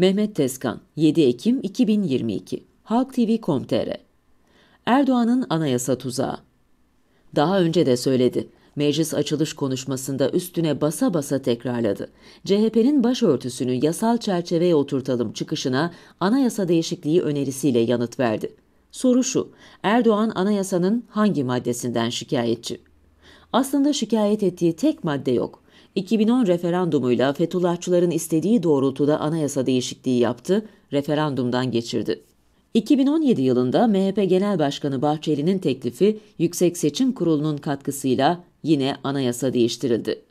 Mehmet Tezkan, 7 Ekim 2022, Halk TV.com.tr. Erdoğan'ın anayasa tuzağı. Daha önce de söyledi. Meclis açılış konuşmasında üstüne basa basa tekrarladı. CHP'nin başörtüsünü yasal çerçeveye oturtalım çıkışına anayasa değişikliği önerisiyle yanıt verdi. Soru şu: Erdoğan anayasanın hangi maddesinden şikayetçi? Aslında şikayet ettiği tek madde yok. 2010 referandumuyla Fethullahçıların istediği doğrultuda anayasa değişikliği yaptı, referandumdan geçirdi. 2017 yılında MHP Genel Başkanı Bahçeli'nin teklifi Yüksek Seçim Kurulu'nun katkısıyla yine anayasa değiştirildi.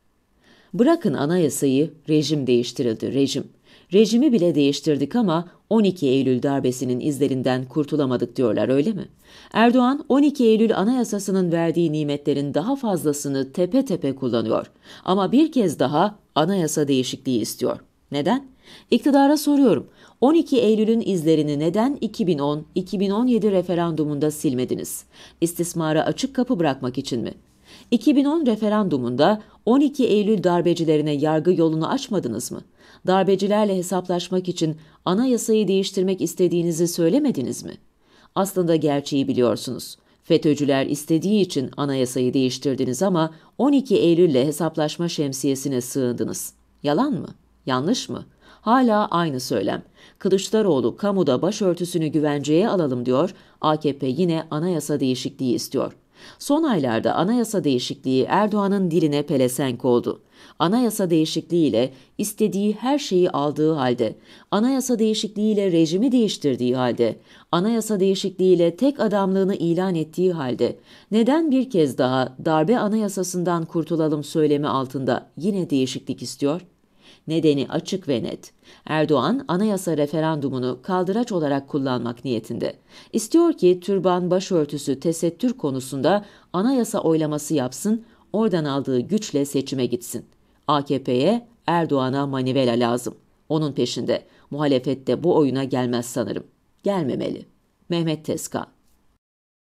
Bırakın anayasayı, rejim değiştirildi, rejim. Rejimi bile değiştirdik ama 12 Eylül darbesinin izlerinden kurtulamadık diyorlar, öyle mi? Erdoğan 12 Eylül Anayasası'nın verdiği nimetlerin daha fazlasını tepe tepe kullanıyor. Ama bir kez daha anayasa değişikliği istiyor. Neden? İktidara soruyorum. 12 Eylül'ün izlerini neden 2010-2017 referandumunda silmediniz? İstismara açık kapı bırakmak için mi? 2010 referandumunda 12 Eylül darbecilerine yargı yolunu açmadınız mı? Darbecilerle hesaplaşmak için anayasayı değiştirmek istediğinizi söylemediniz mi? Aslında gerçeği biliyorsunuz. FETÖ'cüler istediği için anayasayı değiştirdiniz ama 12 Eylül'le hesaplaşma şemsiyesine sığındınız. Yalan mı? Yanlış mı? Hala aynı söylem. Kılıçdaroğlu kamuda başörtüsünü güvenceye alalım diyor, AKP yine anayasa değişikliği istiyor. Son aylarda anayasa değişikliği Erdoğan'ın diline pelesenk oldu. Anayasa değişikliğiyle istediği her şeyi aldığı halde, anayasa değişikliğiyle rejimi değiştirdiği halde, anayasa değişikliğiyle tek adamlığını ilan ettiği halde neden bir kez daha darbe anayasasından kurtulalım söylemi altında yine değişiklik istiyor? Nedeni açık ve net. Erdoğan anayasa referandumunu kaldıraç olarak kullanmak niyetinde. İstiyor ki türban, başörtüsü, tesettür konusunda anayasa oylaması yapsın, oradan aldığı güçle seçime gitsin. AKP'ye, Erdoğan'a manivela lazım. Onun peşinde. Muhalefet de bu oyuna gelmez sanırım. Gelmemeli. Mehmet Tezkan.